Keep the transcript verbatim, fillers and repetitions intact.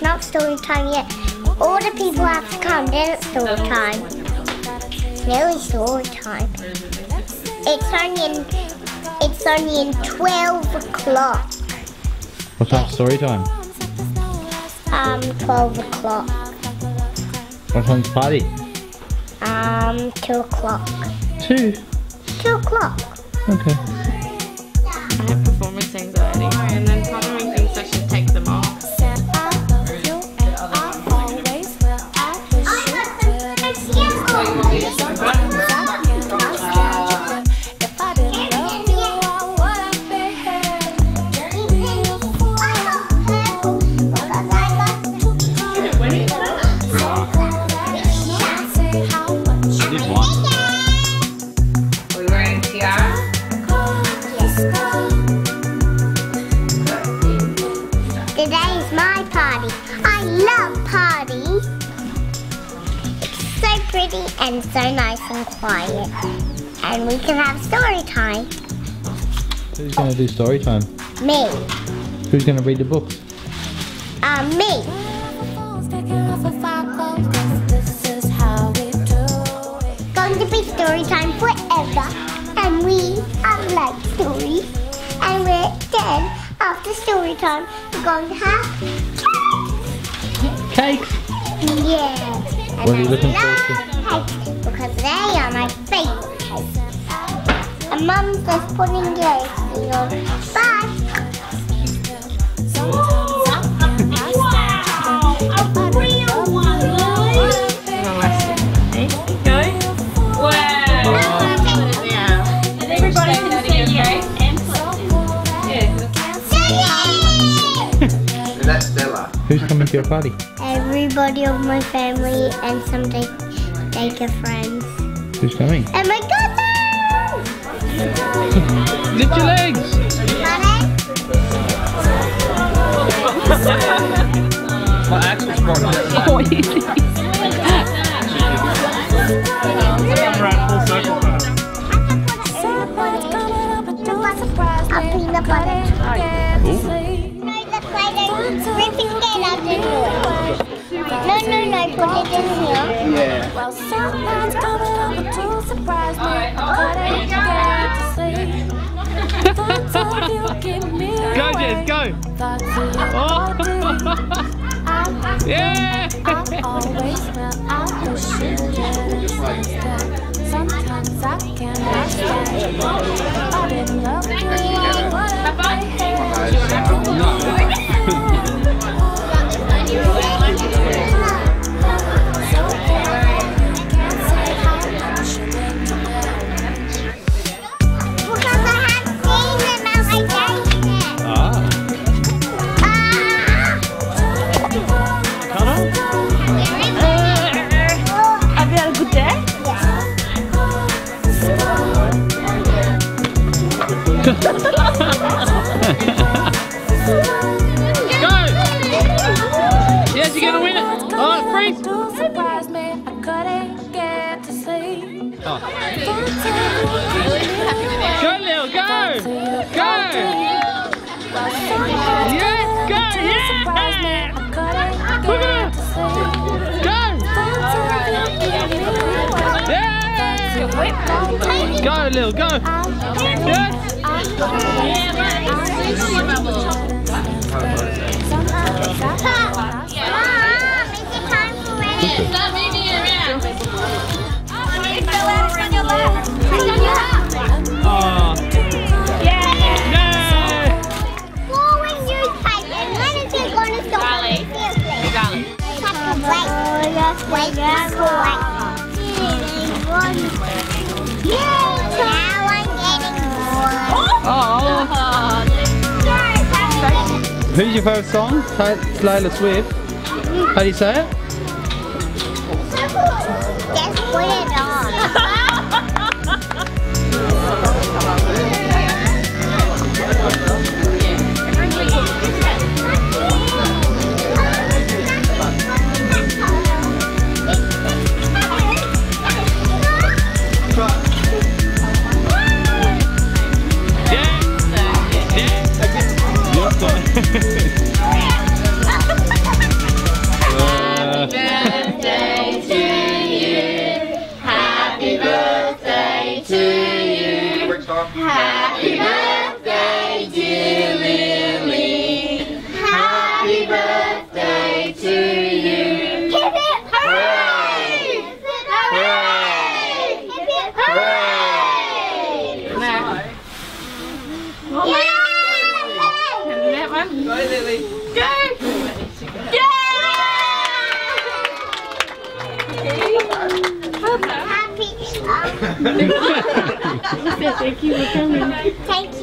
not story time yet. All the people have to come, then it's story time. Nearly story time. It's only in, it's only in twelve o'clock. What time's story time? Um, twelve o'clock. What time's party? Um, two o'clock. Two? Two o'clock. Okay. I have performance anxiety, and then partnering thinks I should take them off. Today is my party. I love parties. It's so pretty and so nice and quiet. And we can have story time. Who's going to do story time? Me. Who's going to read the books? Um, me. Going to be story time forever. And we are like stories. And we're then, after story time, we're going to have Cake! yeah. And What are you I looking forward love cakes because they are my favourite cakes. And Mum's just putting yours on. Bye! Who's coming to your party? Everybody of my family and some day daycare friends. Who's coming? And my cousins! Lift your legs! My axle's broken. A peanut butter tart. Ripping it out the door. No, no, no, put it in here. Yeah. Well, someone's coming over to surprise me. Thoughts of you keep me Go, away. Jess, go! Thoughts of you all do. Yeah! I always smell out the shit. Sometimes I cannot stand. I didn't love you. What I hate. Yes, you're gonna win it! Oh, freeze! Surprise me, I couldn't get to sleep. Oh. Go, Lil, go! Go! Yes, go! Yeah! Look at her! Go! Yeah! Go, Lil, go! Yes! Stop moving around. Oh. Yeah! No! Forward newspaper. And when is it going to stop? Golly. Golly. Have to wait. Wait for it. Yay! Now I'm getting more. Oh! Who's your favourite song? Taylor Swift. How do you say it? Just put it on. Happy birthday, dear Lily. Happy birthday to you. Hip hip hooray! Hooray! Hip hip hooray! Now. Yay! And that one. Go, Lily. Go! Yay! Happy. Um, Thank you for coming. thank